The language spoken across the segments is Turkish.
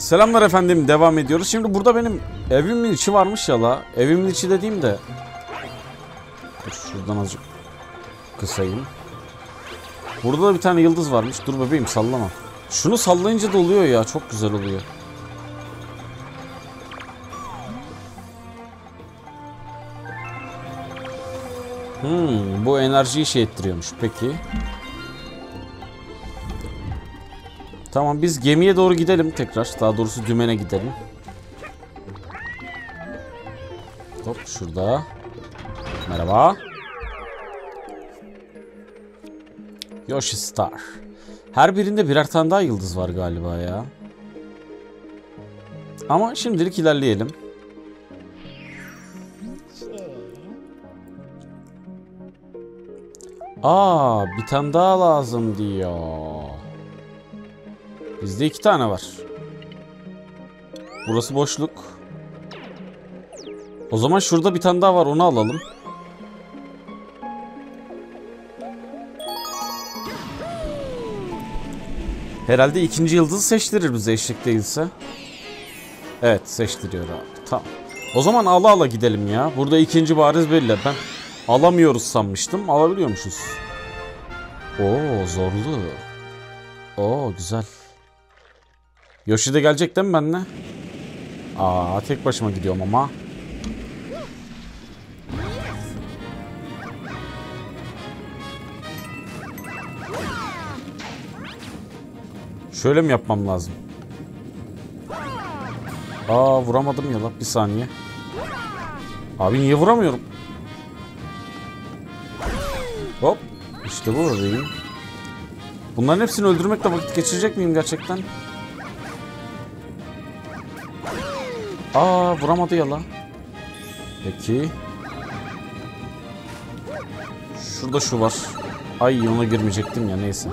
Selamlar efendim, devam ediyoruz. Şimdi burada benim evimin içi varmış ya la. Evimin içi dediğim de. Dur şuradan azıcık kısayım. Burada da bir tane yıldız varmış. Dur bebeğim sallama. Şunu sallayınca da oluyor ya, çok güzel oluyor. Bu enerjiyi şey ettiriyormuş. Peki. Tamam, biz gemiye doğru gidelim tekrar. Daha doğrusu dümene gidelim. Hop şurada. Merhaba. Yoshi Star. Her birinde birer tane daha yıldız var galiba ya. Ama şimdilik ilerleyelim. Bir tane daha lazım diyor. Bizde 2 tane var. Burası boşluk. O zaman şurada bir tane daha var, onu alalım. Herhalde ikinci yıldızı seçtirir bize eşlik değilse. Evet seçtiriyor abi. Tamam. O zaman ala ala gidelim ya. Burada ikinci bariz belli. Ben alamıyoruz sanmıştım. Alabiliyormuşuz. Oo zorlu. Oo güzel. Yoshi de gelecek değil mi benimle? Tek başıma gidiyorum ama. Şöyle mi yapmam lazım? Vuramadım ya lan, bir saniye. Abi niye vuramıyorum? Hop. İşte bu bebeğim. Bunların hepsini öldürmekle vakit geçirecek miyim gerçekten? Vuramadı ya lan. Peki. Şurada şu var. Ay ona girmeyecektim ya, neyse.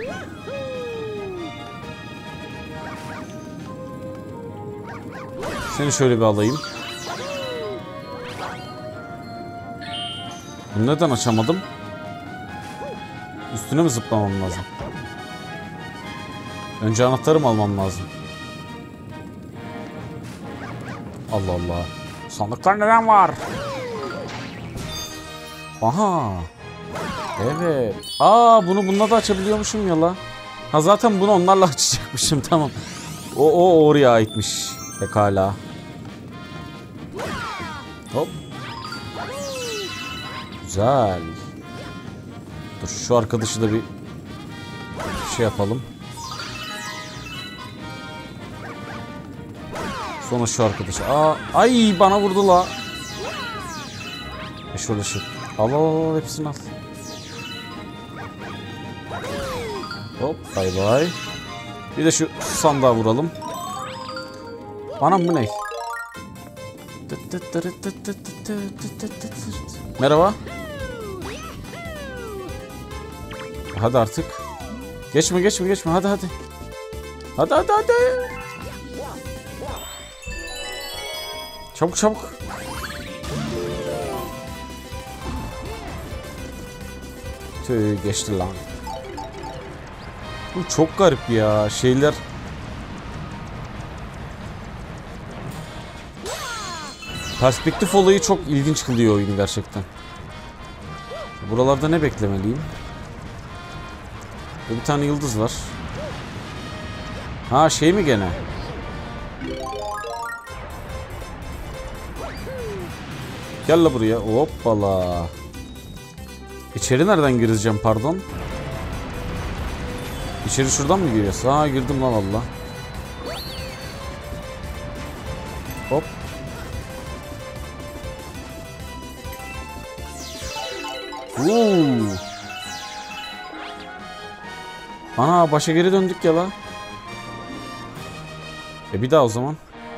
Seni şöyle bir alayım. Bunu neden açamadım? Üstüne mi zıplamam lazım? Önce anahtarımı almam lazım. Allah Allah. Sandıklar neden var? Aha. Evet. Bunu bununla da açabiliyormuşum ya la. Zaten bunu onlarla açacakmışım, tamam. O oraya aitmiş. Pekala. Hop. Güzel. Dur şu arkadaşı da bir şey yapalım. Sonra şu arkadaşı. Ay bana vurdu la. Şöyle şu. Al hepsini al. Hop bay bay. Bir de şu sandığa vuralım. Anam bu ne? Merhaba. Hadi artık. Geçme hadi. Hadi. Çabuk. Tüh geçti lan. Bu çok garip ya şeyler. Perspektif olayı çok ilginç kılıyor oyunu gerçekten. Buralarda ne beklemeliyim? Bir tane yıldız var. Şey mi gene? Gel la buraya. Hoppala. İçeri nereden gireceğim pardon? İçeri şuradan mı giriyorsun? Girdim lan valla. Hop. Başa geri döndük ya la. Bir daha o zaman.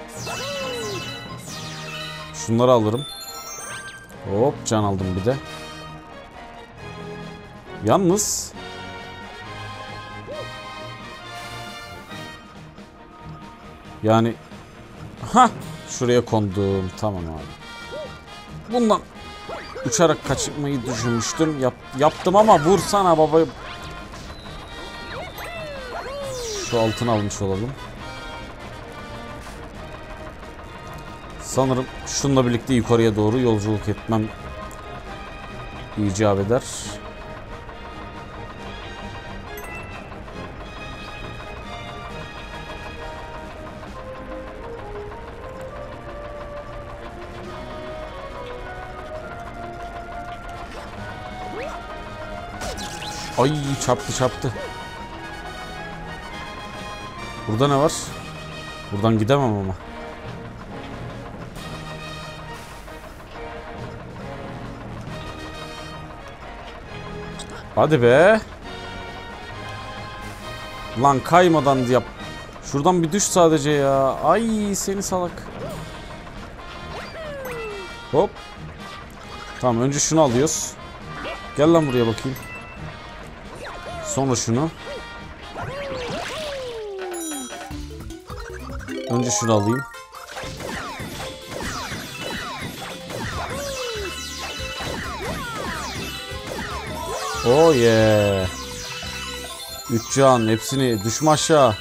Şunları alırım. Hop can aldım bir de. Yalnız. Yani. Şuraya kondum. Tamam abi. Bundan uçarak kaçmayı düşünmüştüm. Yaptım ama vursana baba. Şu altını almış olalım. Sanırım şununla birlikte yukarıya doğru yolculuk etmem icap eder. Ay çarptı. Burada ne var? Buradan gidemem ama. Hadi be. Lan kaymadan yap. Şuradan bir düş sadece ya. Ay seni salak. Hop. Tamam önce şunu alıyoruz. Gel lan buraya bakayım. Sonra şunu. Önce şunu alayım. Oh yeah. 3 can hepsini düşme aşağı.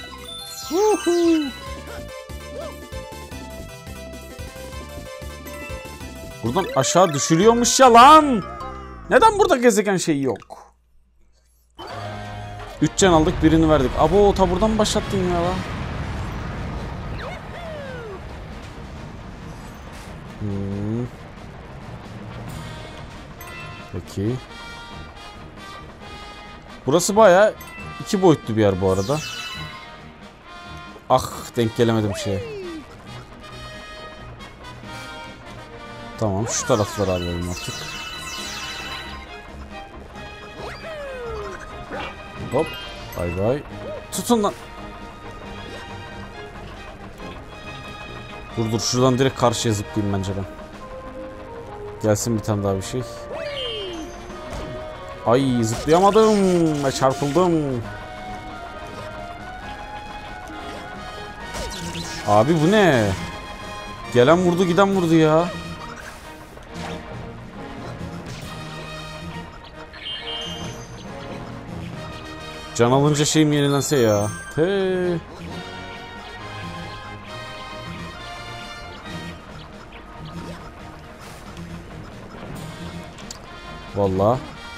Buradan aşağı düşülüyormuş ya lan. Neden burada gezegen şeyi yok? 3 can aldık birini verdik. Abo ta buradan başlattın ya lan. Peki. Burası bayağı 2 boyutlu bir yer bu arada. Ah denk gelemedim şeye. Tamam şu tarafları alalım artık. Hop. Bay bay. Tutun lan. Dur şuradan direkt karşıya zıplayayım bence ben. Gelsin bir tane daha bir şey. Ay zıplayamadım ve çarpıldım. Abi bu ne? Gelen vurdu giden vurdu ya. Can alınca şeyim yenilense ya. He. Vallahi.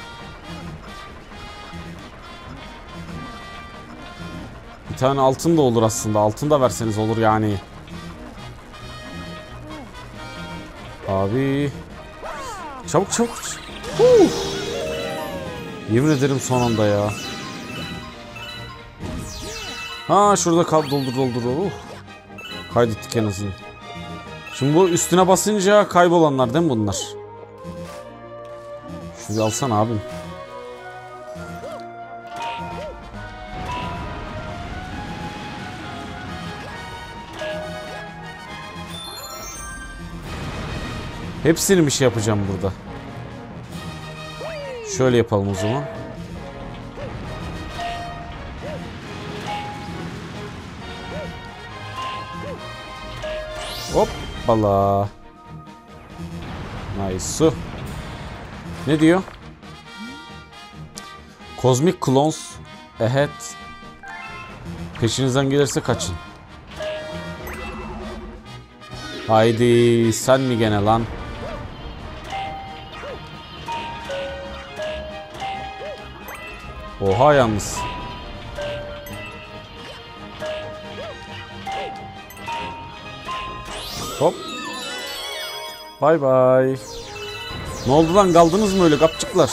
Bir tane altın da olur aslında. Altın da verseniz olur yani. Abi. Çabuk. Yemin ederim son anda ya. Ha şurada kal doldur. Kaydettik en azından. Şimdi bu üstüne basınca kaybolanlar değil mi bunlar? Şunu alsana abim. Hepsini bir şey yapacağım burada. Şöyle yapalım o zaman. Hoppala. Nice. Ne diyor? Cosmic Clones ahead. Peşinizden gelirse kaçın. Haydi sen mi gene lan? Oha yalnız. Hop. Bay bay. Ne oldu lan kaldınız mı öyle kapçıklar?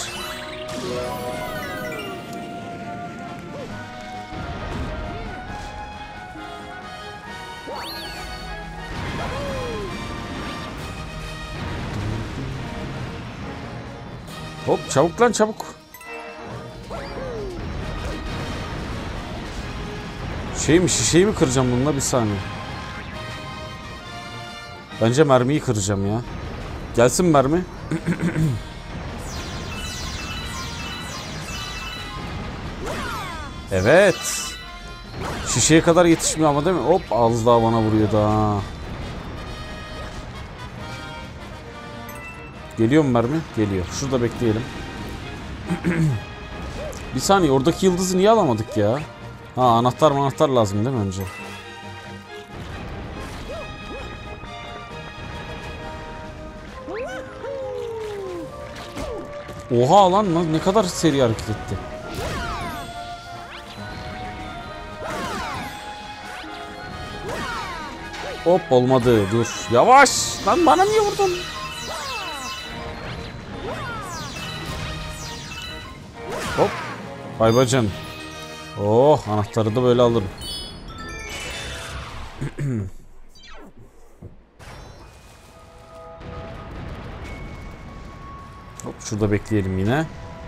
Hop çabuk lan çabuk. Şişeyi mi kıracağım bununla bir saniye. Bence mermiyi kıracağım ya. Gelsin mermi. Evet. Şişeye kadar yetişmiyor ama değil mi? Hop az daha bana vuruyor da. Geliyor mu mermi? Geliyor. Şurada bekleyelim. Bir saniye oradaki yıldızı niye alamadık ya? Ha anahtar lazım değil mi önce? Oha lan, ne kadar seri hareket etti. Hop, olmadı, dur. Yavaş lan, bana niye vurdun? Hop. Bay bacım. Oh, anahtarı da böyle alırım. Hop, şurada bekleyelim yine.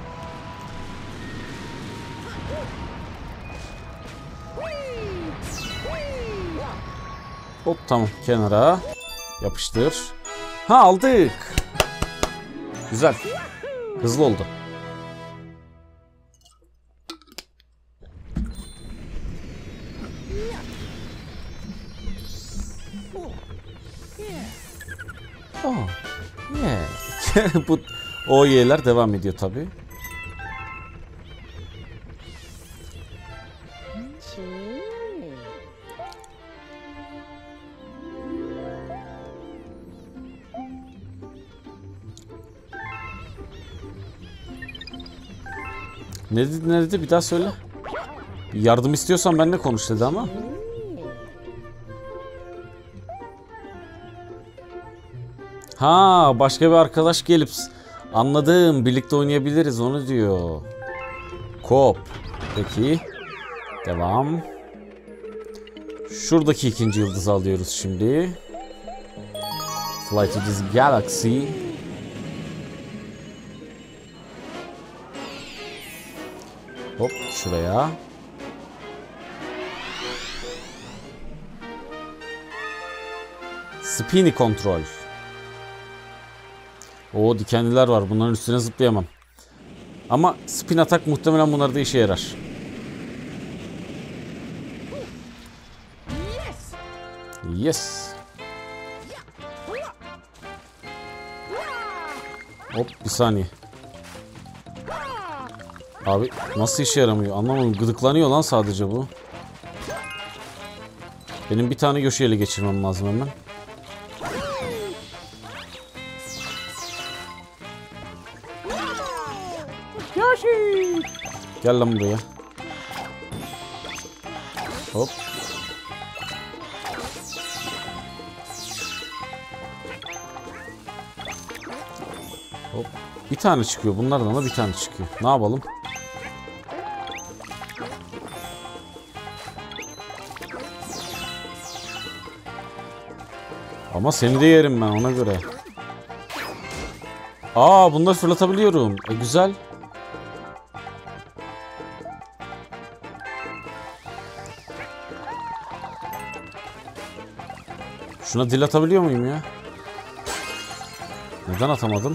Hop, tamam, kenara yapıştır. Ha, aldık. Güzel. Hızlı oldu. Oh, yeah. Bu o y'ler devam ediyor tabii. Ne dedi bir daha söyle. Yardım istiyorsan benimle konuş dedi ama. Ha, başka bir arkadaş gelip anladım, birlikte oynayabiliriz onu diyor. Kop. Peki. Devam. Şuradaki ikinci yıldızı alıyoruz şimdi. Fly to this galaxy. Hop, şuraya. Spinny kontrol. O dikenliler var. Bunların üstüne zıplayamam. Ama spin atak muhtemelen bunlarda işe yarar. Yes. Hop, bir saniye. Abi nasıl işe yaramıyor anlamadım. Gıdıklanıyor lan sadece bu. Benim bir tane Yoshi'yi ele geçirmem lazım hemen. Yoshi! Gel lan buraya. Hop. Hop. Bir tane çıkıyor. Bunlardan da bir tane çıkıyor. Ne yapalım? Ama seni de yerim ben ona göre. Aa, bunları fırlatabiliyorum. Güzel. Şuna dil atabiliyor muyum ya? Neden atamadım?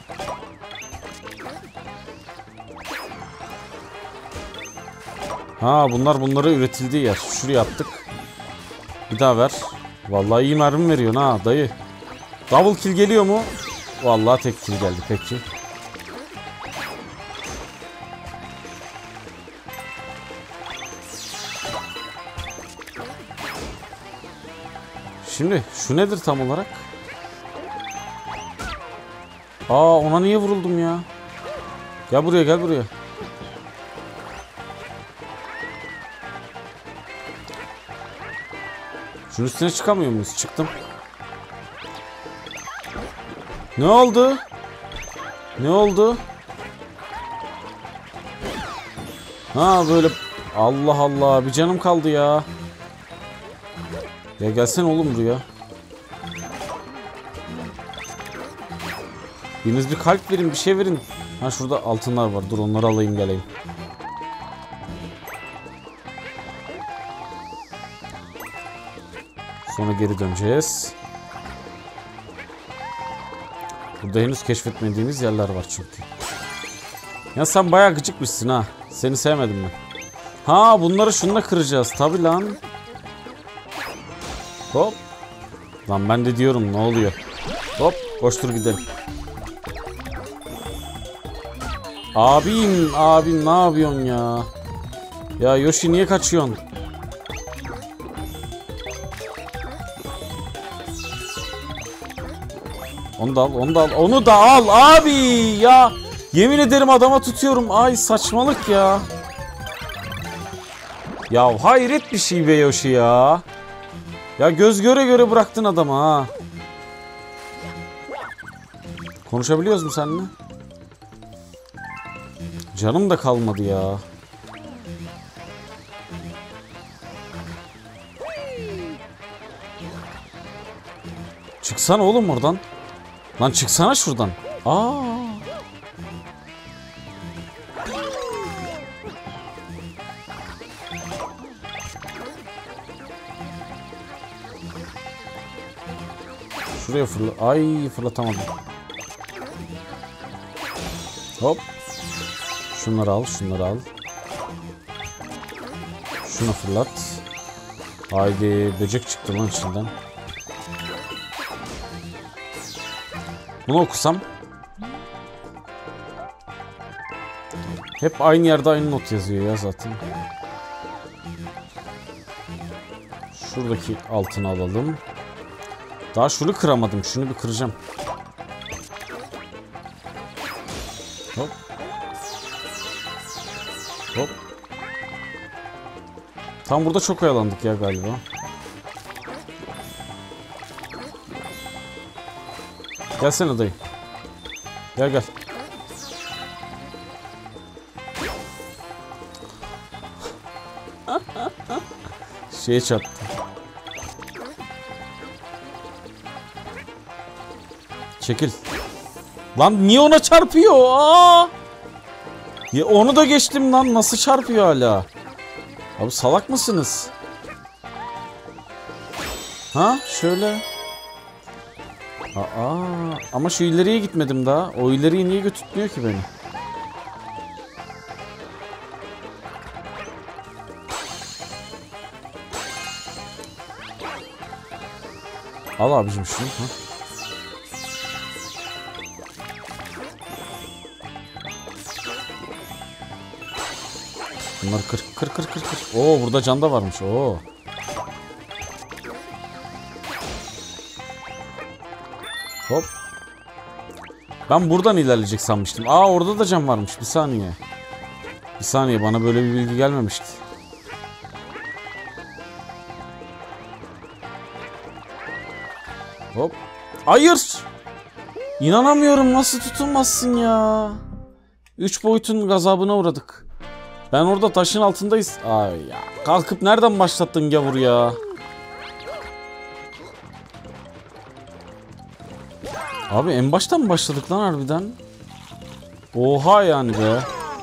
Ha, bunları üretildiği yer. Şuraya attık. Bir daha ver. Vallahi iyi mermi veriyorsun ha dayı. Double kill geliyor mu? Vallahi tek kill geldi peki. Şimdi şu nedir tam olarak? Aa, ona niye vuruldum ya? Gel buraya, gel buraya. Şunun üstüne çıkamıyor muyuz? Çıktım. Ne oldu? Ne oldu? Ha böyle. Allah Allah, bir canım kaldı ya. Ya gelsene oğlum buraya. Biriniz bir kalp verin, bir şey verin. Ha, şurada altınlar var. Dur onları alayım geleyim. Sonra geri döneceğiz. Burada henüz keşfetmediğimiz yerler var çünkü. Ya sen bayağı gıcıkmışsın ha. Seni sevmedim ben. Ha, bunları şununla kıracağız. Tabi lan. Hop. Lan ben de diyorum ne oluyor. Hop, koştur gidelim. Abim ne yapıyorsun ya? Ya Yoshi niye kaçıyorsun? Onu da al, onu da al, onu da al abi ya. Yemin ederim adama tutuyorum. Ay saçmalık ya. Ya hayret bir şey be Yoshi ya. Ya göz göre göre bıraktın adamı ha. Konuşabiliyoruz mu seninle? Canım da kalmadı ya. Çıksana oğlum oradan. Lan çıksana şuradan. Aa. Şuraya fırla. Ay fırlatamadım. Hop. Şunları al, şunları al. Şunu fırlat. Haydi böcek çıktı lan içinden. Bunu okusam. Hep aynı yerde aynı not yazıyor ya zaten. Şuradaki altını alalım. Daha şunu kıramadım. Şunu bir kıracağım. Hop. Hop. Tam burada çok oyalandık ya galiba. Gelsene dayı. Gel gel. Şeye çarptı. Çekil. Lan niye ona çarpıyor? Aa! Ya onu da geçtim lan. Nasıl çarpıyor hala? Abi salak mısınız? Ha? Şöyle. Aa, ama şu ileriye gitmedim daha. O ileriye niye götürtmüyor ki beni? Al abicim şunu. Ha? Bunları kır kır kır kır kır. Oo burada can da varmış. Oo. Hop. Ben buradan ilerleyecek sanmıştım. Aa orada da can varmış. Bir saniye. Bir saniye bana böyle bir bilgi gelmemişti. Hop. Hayır. İnanamıyorum nasıl tutulmazsın ya. 3 boyutun gazabına uğradık. Ben orada taşın altındayız. Ay ya. Kalkıp nereden başlattın gavur ya? Abi en baştan mı başladık lan harbiden? Oha yani be.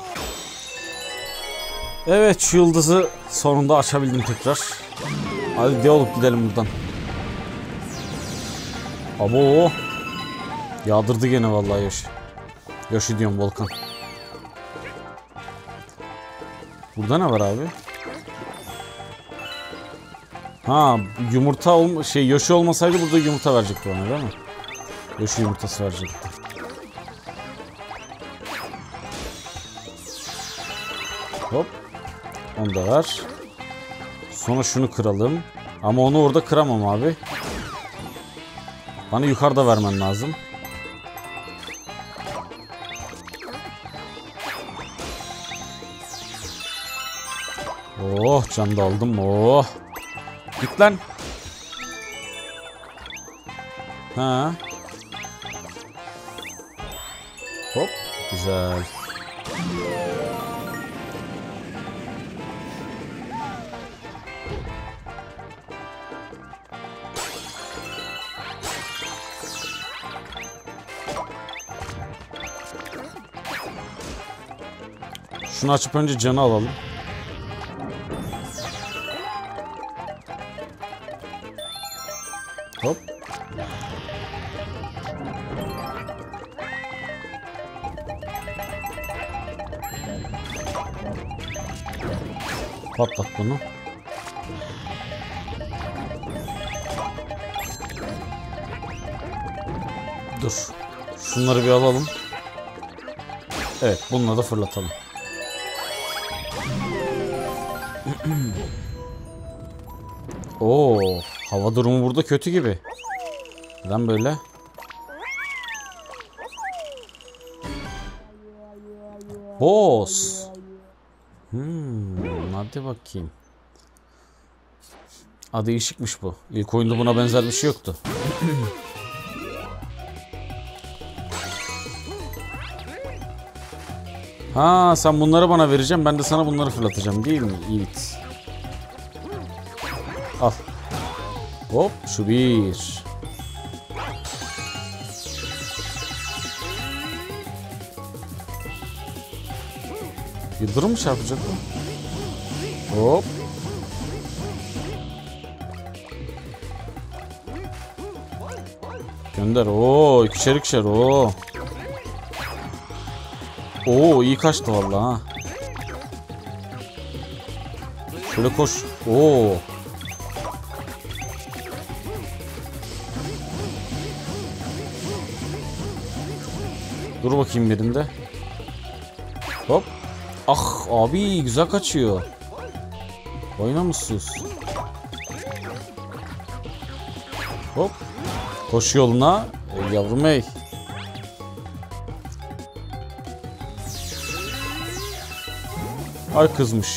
Evet şu yıldızı sonunda açabildim tekrar. Hadi deolup gidelim buradan. Abo. Yağdırdı gene vallahi Yoshi. Yoshi diyorum Volkan. Burada ne var abi? Ha yumurta Yoshi olmasaydı burada yumurta verecekti bana değil mi? Yoshi yumurtası verecekti. Hop. Onu da ver. Sonra şunu kıralım. Ama onu orada kıramam abi. Bana yukarıda vermen lazım. Oh can da aldım. Oh. Git lan. Ha. Hop. Güzel. Şunu açıp önce canı alalım. Hop. Patlat bunu. Dur. Şunları bir alalım. Evet, bununla da fırlatalım. Oo, hava durumu burada kötü gibi. Neden böyle? Boss. Hadi bakayım. Değişikmiş bu. İlk oyunda buna benzer bir şey yoktu. Ha, sen bunları bana vereceğim. Ben de sana bunları fırlatacağım değil mi? Evet. Al. Hop, şu bir. Yıldırım mı çarpacak bu? Hop. Gönder. Oo, ikişer ikişer. Oo. Oo, iyi kaçtı vallahi ha. Şöyle koş. Oo. Dur bakayım birinde. Hop. Ah abi, güzel kaçıyor. Oynamışsınız. Hop. Koş yoluna. Yavrum ey. Ay kızmış.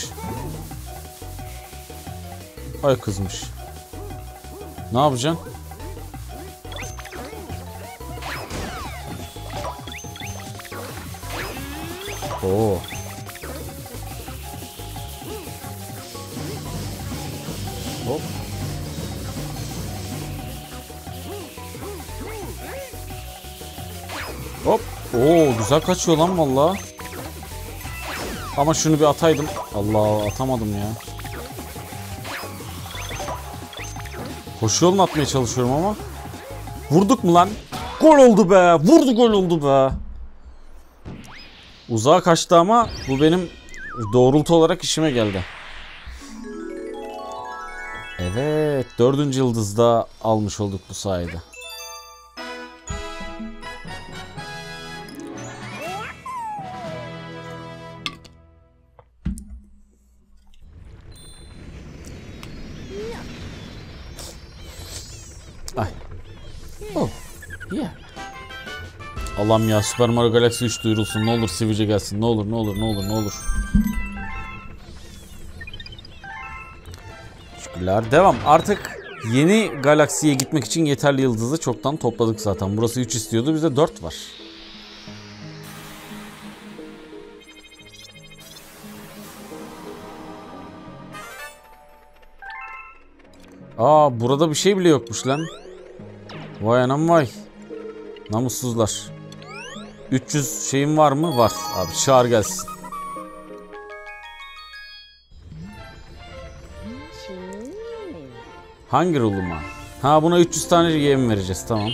Ay kızmış. Ne yapacaksın? Oo. Hop. Hop. Oo, güzel kaçıyor lan vallahi. Ama şunu bir ataydım. Allah, atamadım ya. Koşu yolunu atmaya çalışıyorum ama. Vurduk mu lan? Gol oldu be. Vurdu, gol oldu be. Uzağa kaçtı ama bu benim doğrultu olarak işime geldi. Evet, 4. yıldızda almış olduk bu sayede. Ay. Oh. Yeah. Allah'ım ya, Super Mario Galaxy 3 duyurulsun. Ne olur sivice gelsin. Ne olur, ne olur, ne olur, ne olur. Teşekkürler. Devam. Artık yeni galaksiye gitmek için yeterli yıldızı çoktan topladık zaten. Burası 3 istiyordu. Bizde 4 var. Aa, burada bir şey bile yokmuş lan. Vay anam vay. Namussuzlar. 300 şeyim var mı? Var. Abi çağır gelsin. Hangi ruluma? Ha, buna 300 tane yem vereceğiz, tamam.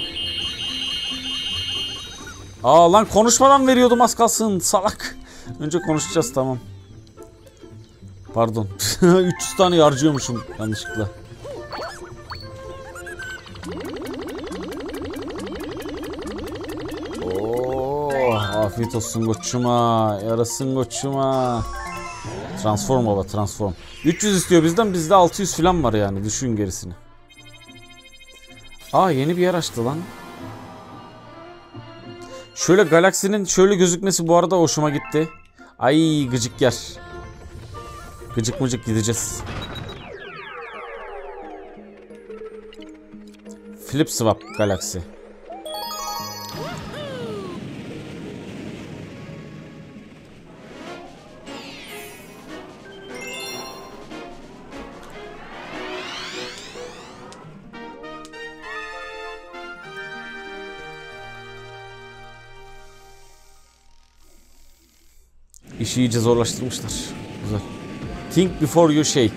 Aa lan, konuşmadan veriyordum az kalsın salak. Önce konuşacağız, tamam. Pardon. 300 tane harcıyormuşum yanlışlıkla. Oo, afiyet olsun koçuma. Yarasın koçuma. Transform baba, transform. 300 istiyor bizden, bizde 600 falan var yani, düşün gerisini. Aa, yeni bir yer açtı lan. Şöyle galaksinin şöyle gözükmesi bu arada hoşuma gitti. Ay gıcık yer. Gıcık mıcık gideceğiz. Flip Swap galaksi. İşi iyice zorlaştırmışlar. Güzel. Think before you shake.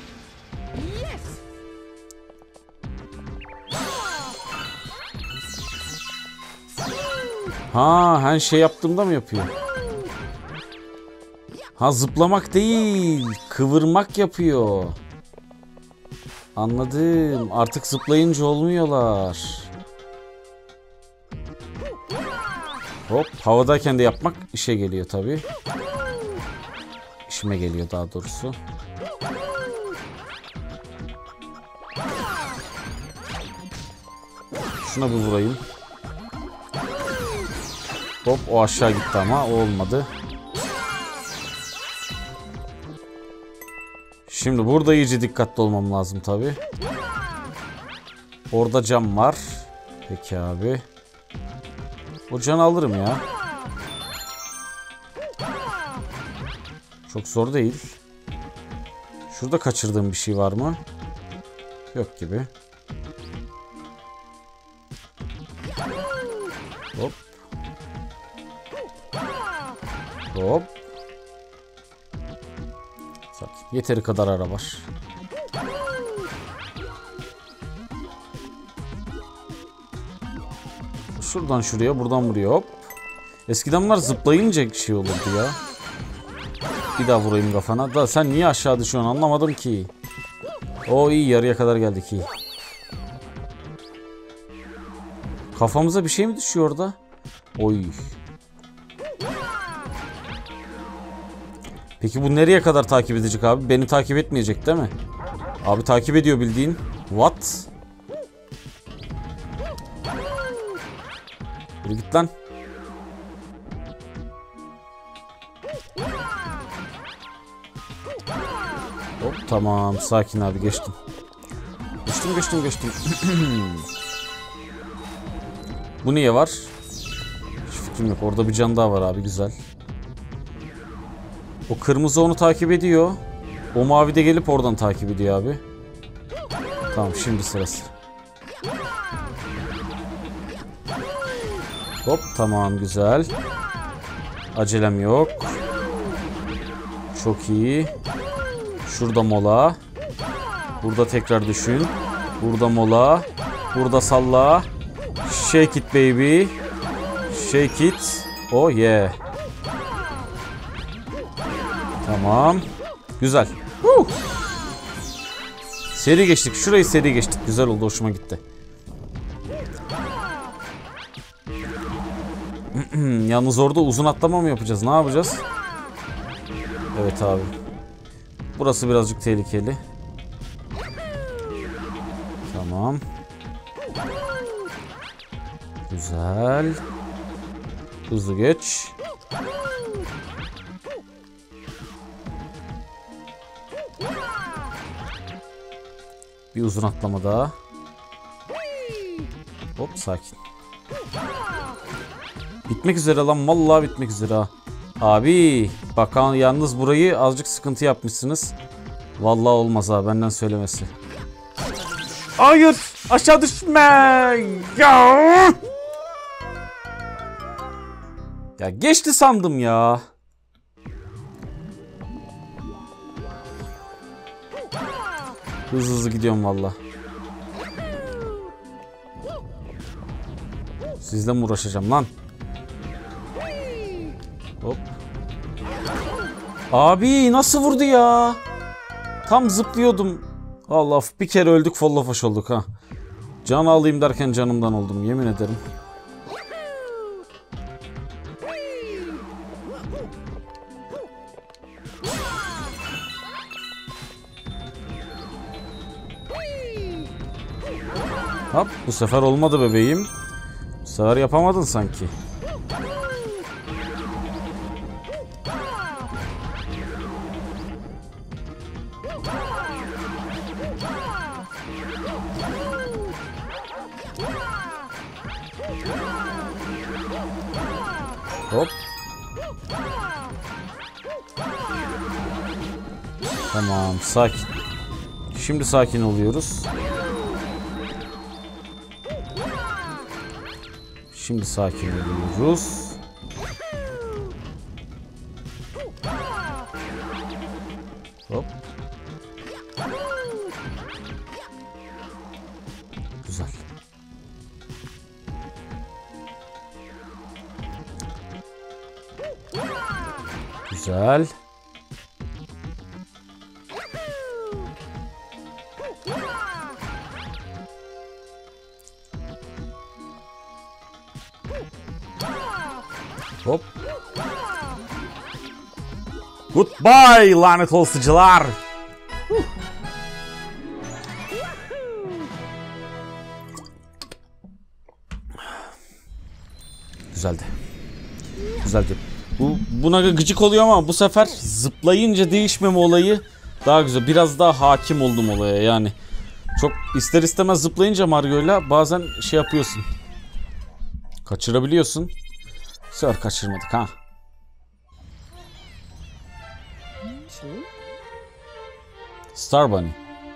Ha, her şey yaptığımda mı yapıyor? Ha, zıplamak değil, kıvırmak yapıyor. Anladım. Artık zıplayınca olmuyorlar. Hop, havadayken de yapmak işe geliyor tabii. İşime geliyor daha doğrusu. Şuna bir vurayım. Hop, o aşağı gitti ama o olmadı. Şimdi burada iyice dikkatli olmam lazım tabi. Orada cam var. Peki abi. O canı alırım ya. Çok zor değil. Şurada kaçırdığım bir şey var mı? Yok gibi. Hop. Hop. Yeteri kadar ara var. Şuradan şuraya, buradan buraya hop. Eskiden bunlar zıplayınca şey olurdu ya. Bir daha vurayım kafana. Da sen niye aşağı düşüyorsun anlamadım ki. O iyi, yarıya kadar geldik iyi. Kafamıza bir şey mi düşüyor orada? Oy. Peki bu nereye kadar takip edecek abi? Beni takip etmeyecek değil mi? Abi takip ediyor bildiğin. What? Yürü git lan. Hop tamam, sakin abi, geçtim. Geçtim. Bu niye var? Hiç fikrim yok. Orada bir can daha var abi, güzel. O kırmızı onu takip ediyor. O mavi de gelip oradan takip ediyor abi. Tamam, şimdi sırası. Hop tamam, güzel. Acelem yok. Çok iyi. Şurada mola. Burada tekrar düşün. Burada mola. Burada salla. Shake it baby. Shake it. Oh yeah. Tamam. Güzel. Seri geçtik. Şurayı seri geçtik. Güzel oldu. Hoşuma gitti. Yalnız orada uzun atlama mı yapacağız? Ne yapacağız? Evet abi. Burası birazcık tehlikeli. Tamam. Güzel. Hızlı geç. Bir uzun atlama daha. Hop sakin. Bitmek üzere lan, vallahi bitmek üzere ha. Abi bakan yalnız burayı azıcık sıkıntı yapmışsınız. Vallahi olmaz ha, benden söylemesi. Hayır, aşağı düşme. Ya geçti sandım ya. Hızlı gidiyorum vallahi. Sizle mi uğraşacağım lan? Hop. Abi nasıl vurdu ya? Tam zıplıyordum. Allah, bir kere öldük, follafoş olduk ha. Can alayım derken canımdan oldum, yemin ederim. Hop, bu sefer olmadı bebeğim. Bu sefer yapamadın sanki. Hop. Tamam, sakin. Şimdi sakin oluyoruz. Şimdi sakin oluyoruz. Hop. Güzel. Güzel. Hop. Goodbye lanet olsucular. Güzeldi. Güzeldi. Buna gıcık oluyor ama bu sefer zıplayınca değişmeme olayı Daha güzel. Biraz daha hakim oldum olaya yani. Çok ister istemez zıplayınca Mario'yla bazen şey yapıyorsun. Kaçırabiliyorsun. Sör kaçırmadık ha. Star Bunny.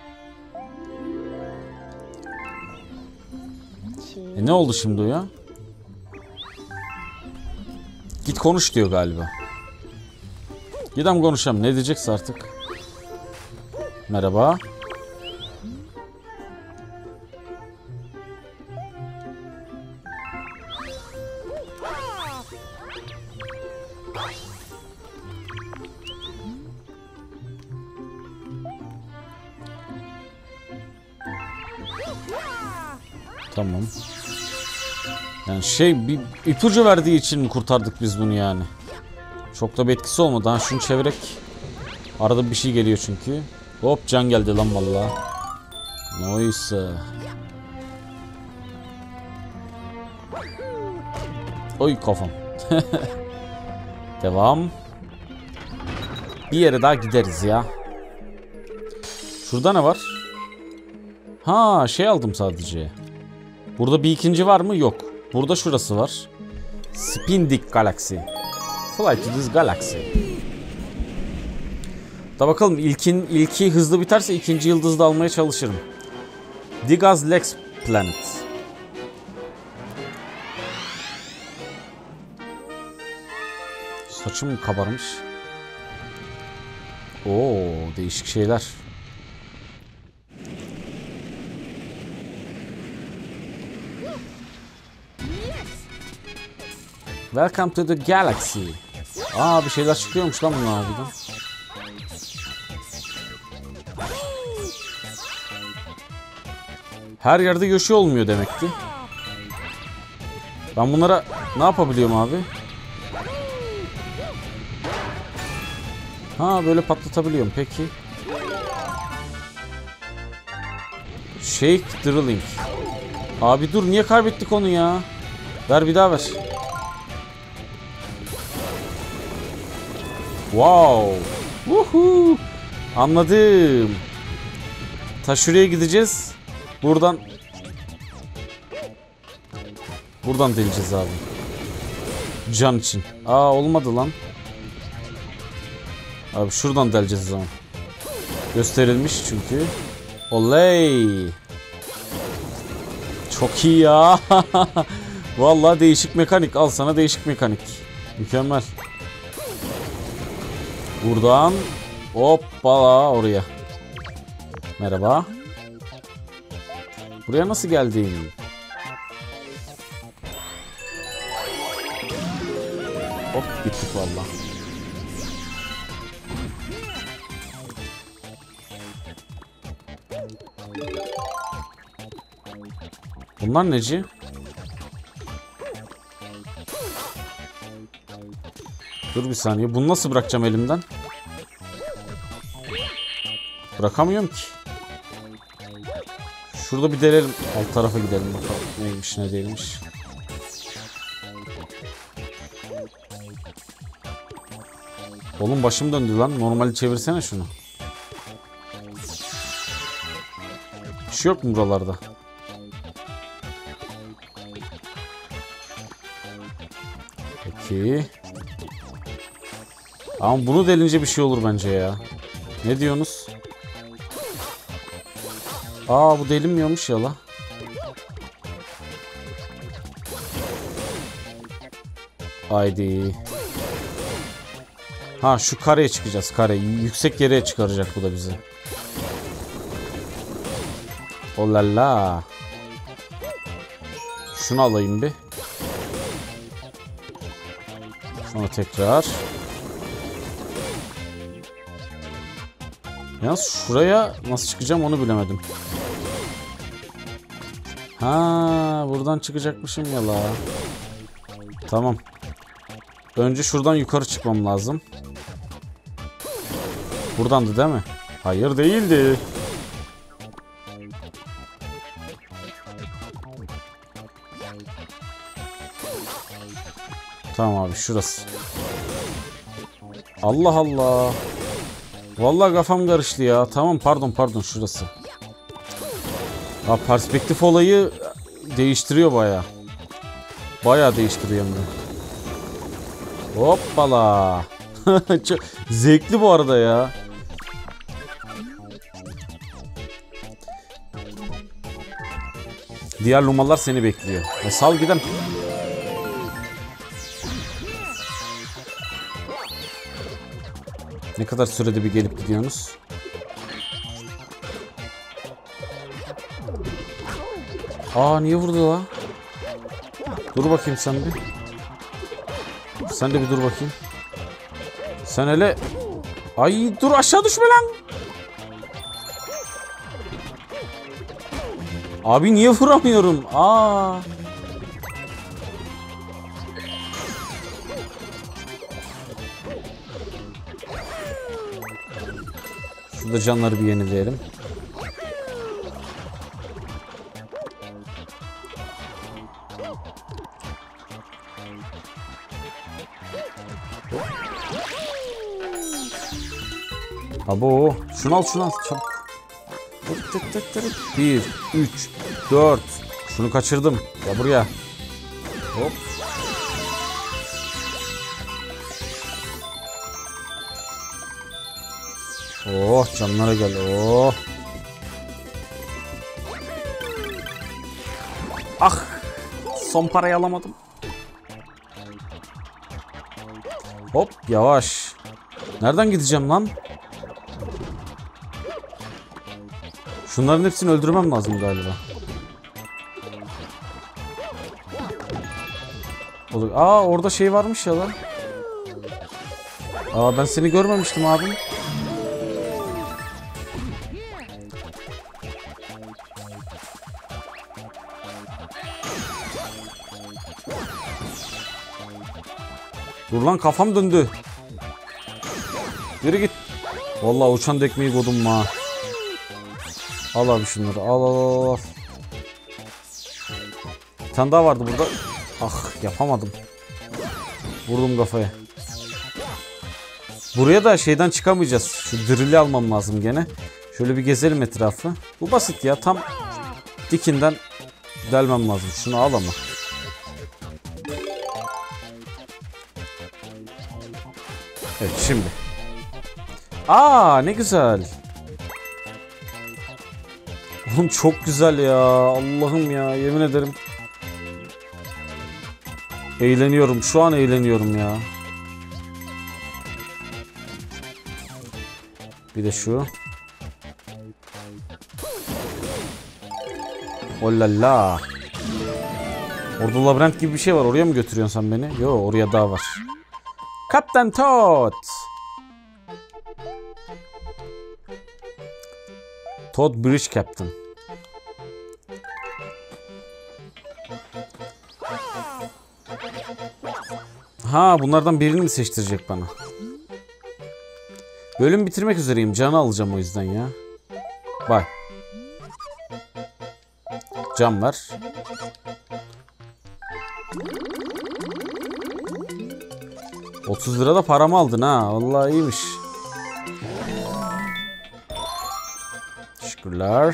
Ne oldu şimdi o ya? Git konuş diyor galiba. Gidem konuşalım. Ne diyecekse artık. Merhaba. Tamam. Yani bir ipucu verdiği için mi kurtardık biz bunu yani? Çok da bir etkisi olmadı. Ha şunu çevirek. Arada bir şey geliyor çünkü. Hop can geldi lan vallahi. Neyse. Oy kafam. Devam. Bir yere daha gideriz ya. Şurada ne var? Ha şey aldım sadece. Burada bir ikinci var mı? Yok. Burada şurası var. Spindik Galaxy. Fly to this galaxy. Da bakalım ilki hızlı biterse ikinci yıldızı da almaya çalışırım. Digaz Lex Planet. Saçım kabarmış. Oo, değişik şeyler. Welcome to the galaxy. Aa bir şeyler çıkıyormuş lan bunlar harbiden. Her yerde Yoshi olmuyor demek ki. Ben bunlara ne yapabiliyorum abi? Ha böyle patlatabiliyorum peki. Shake Drilling. Abi dur niye kaybettik onu ya? Ver bir daha ver. Wow. Woohoo. Anladım. Ta şuraya gideceğiz. Buradan deleceğiz abi. Can için. Aa olmadı lan. Abi şuradan deleceğiz o zaman. Gösterilmiş çünkü. Oley. Çok iyi ya. Vallahi değişik mekanik. Al sana değişik mekanik. Mükemmel. Buradan hoppala oraya. Merhaba. Buraya nasıl geldin? Hop gittik vallahi. Bunlar neci? Dur bir saniye. Bunu nasıl bırakacağım elimden? Bırakamıyorum ki. Şurada bir delelim. Alt tarafa gidelim bakalım. Neymiş ne değilmiş. Oğlum başım döndü lan. Normali çevirsene şunu. Bir şey yok mu buralarda? Peki. Ama bunu delince bir şey olur bence ya. Ne diyorsunuz? Aa bu delinmiyormuş ya la. Haydi. Ha şu kareye çıkacağız. Kare. Yüksek yere çıkaracak bu da bizi. Olala. Şunu alayım bir. Sonra tekrar. Yalnız şuraya nasıl çıkacağım onu bilemedim. Ha, buradan çıkacakmışım ya la. Tamam. Önce şuradan yukarı çıkmam lazım. Buradandı değil mi? Hayır değildi. Tamam abi şurası. Allah Allah. Vallahi kafam karıştı ya. Tamam, pardon şurası. Ha, perspektif olayı değiştiriyor bayağı. Bayağı değiştiriyor hem de. Hoppala. Çok zevkli bu arada ya. Diğer lumalar seni bekliyor. Sal gidelim. Ne kadar sürede bir gelip gidiyorsunuz? Aa, niye vurdu la? Dur bakayım sen bir. Sen de bir dur bakayım. Sen hele... Ay dur, aşağı düşme lan. Abi niye vuramıyorum? Aa. Şurada canları bir yenileyelim. Abo, şunu al çabuk. 1, 3, 4. Şunu kaçırdım. Ya buraya. Hop. Oh, canlara gel. Oh. Ah. Son parayı alamadım. Hop, yavaş. Nereden gideceğim lan? Şunların hepsini öldürmem lazım galiba. Aa, orada şey varmış ya lan. Aa, ben seni görmemiştim abim. Dur lan, kafam döndü. Yürü git. Vallahi uçan tekmeyi kodum ha. Al abi şunları. Al. Bir tane daha vardı burada. Ah, yapamadım. Vurdum kafaya. Buraya da şeyden çıkamayacağız. Şu drill'i almam lazım gene. Şöyle bir gezelim etrafı. Bu basit ya. Tam dikinden delmem lazım. Şunu al ama. Evet, şimdi. Aa, ne güzel. Oğlum çok güzel ya. Allah'ım ya, yemin ederim. Eğleniyorum. Şu an eğleniyorum ya. Bir de şu. Olala. Orada labirent gibi bir şey var. Oraya mı götürüyorsun sen beni? Yo, oraya daha var. Kaptan Toad. Toad Bridge Captain. Ha, bunlardan birini mi seçtirecek bana? Bölüm bitirmek üzereyim. Canı alacağım o yüzden ya. Bak. Can ver. $30 da paramı aldın ha. Vallahi iyiymiş. Teşekkürler.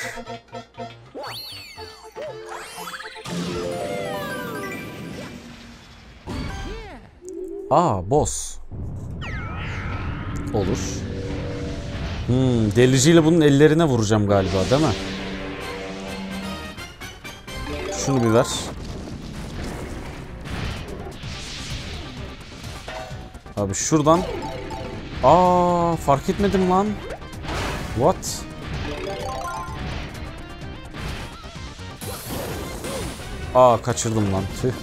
Aa, boss. Olur. Deliciyle bunun ellerine vuracağım galiba, değil mi? Şunu bir ver. Abi şuradan. Aa, fark etmedim lan. What? Aa, kaçırdım lan. Tüh.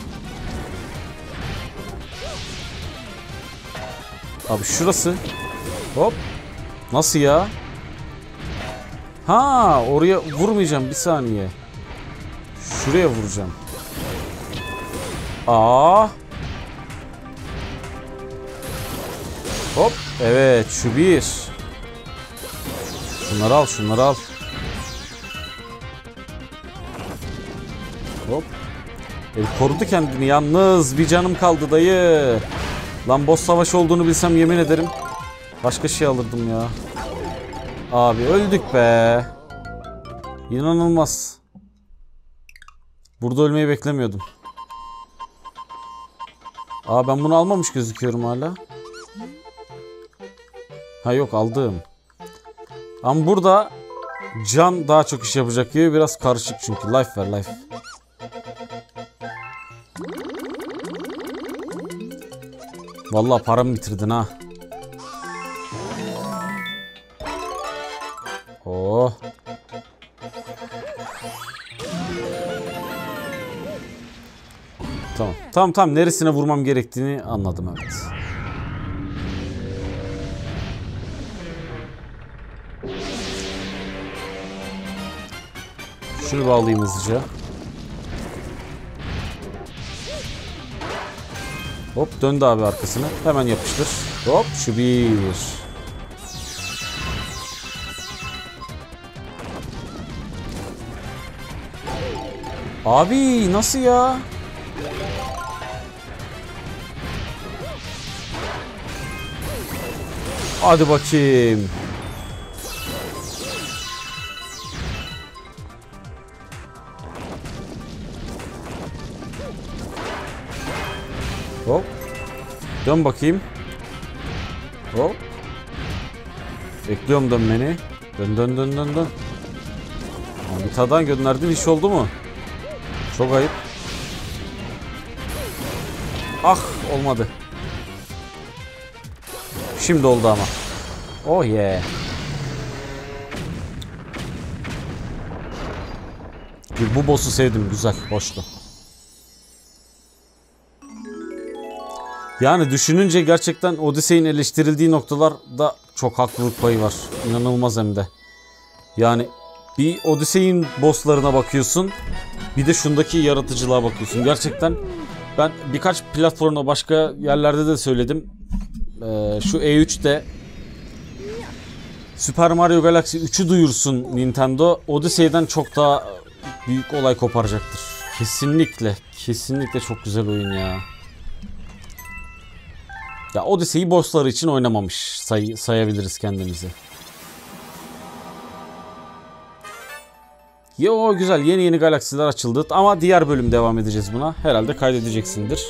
Abi şurası. Hop. Nasıl ya? Ha, oraya vurmayacağım, bir saniye. Şuraya vuracağım. Aa. Hop. Evet, şu bir. Şunları al, şunları al. Hop. Korudu kendini. Yalnız bir canım kaldı dayı. Lan boss savaşı olduğunu bilsem yemin ederim başka şey alırdım ya. Abi öldük be. İnanılmaz. Burada ölmeyi beklemiyordum. Aa, ben bunu almamış gözüküyorum hala. Ha yok, aldım. Ama burada can daha çok iş yapacak gibi, biraz karışık çünkü. Life ver, life. Vallahi paramı bitirdin ha. Oh. Tamam. Tamam. Neresine vurmam gerektiğini anladım, evet. Şunu bağlayayım hızlıca. Hop, döndü abi arkasını. Hemen yapıştır. Hop, şu bir. Abi nasıl ya? Hadi bakayım. Hop. Dön bakayım. Hop. Bekliyorum dönmeni. Dön. Bir tadan gönderdiğin iş oldu mu? Çok ayıp. Ah, olmadı. Şimdi oldu ama. Oh yeah. Bu boss'u sevdim, güzel, hoştu. Yani düşününce gerçekten Odyssey'in eleştirildiği noktalarda çok haklılık payı var. İnanılmaz hem de. Yani bir Odyssey'in bosslarına bakıyorsun, bir de şundaki yaratıcılığa bakıyorsun. Gerçekten ben birkaç platformda, başka yerlerde de söyledim. Şu E3'te Super Mario Galaxy 3'ü duyursun Nintendo, Odyssey'den çok daha büyük olay koparacaktır. Kesinlikle çok güzel oyun ya. Ya Odyssey'i bossları için oynamamış sayabiliriz kendimizi. Yo, güzel, yeni galaksiler açıldı ama diğer bölüm devam edeceğiz buna. Herhalde kaydedeceksindir.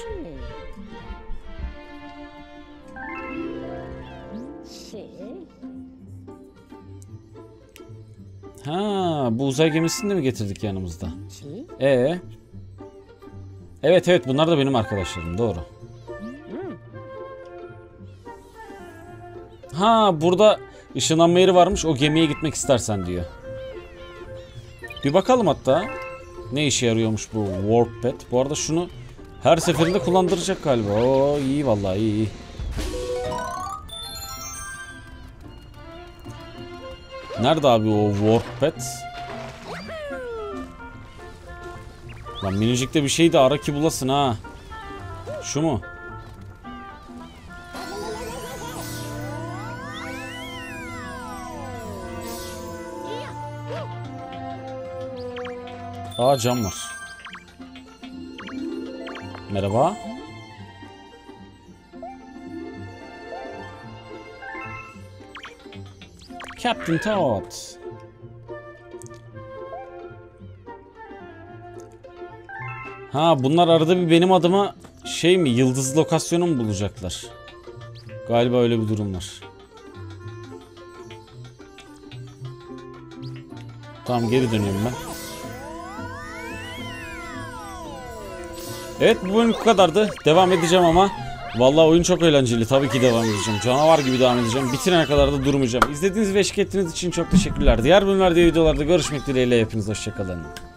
Ha, bu uzay gemisini de mi getirdik yanımızda? Evet, bunlar da benim arkadaşlarım, doğru. Ha, burada ışınlanma yeri varmış, o gemiye gitmek istersen diyor. Bir bakalım hatta. Ne işe yarıyormuş bu Warp Pad. Bu arada şunu her seferinde kullandıracak galiba. Oo, iyi vallahi, iyi. Nerede abi o Warp Pad? Lan minicikte bir şey de ara ki bulasın ha. Şu mu? Aa, cam var. Merhaba. Captain Toad. Ha, bunlar arada bir benim adıma şey mi, yıldız lokasyonu mu bulacaklar? Galiba öyle bir durum var. Tamam, geri dönüyorum ben. Evet, bu bölüm bu kadardı. Devam edeceğim ama vallahi oyun çok eğlenceli. Tabii ki devam edeceğim. Canavar gibi devam edeceğim. Bitirene kadar da durmayacağım. İzlediğiniz ve eşlik ettiğiniz için çok teşekkürler. Diğer bölümlerde, videolarda görüşmek dileğiyle. Hepiniz hoşçakalın.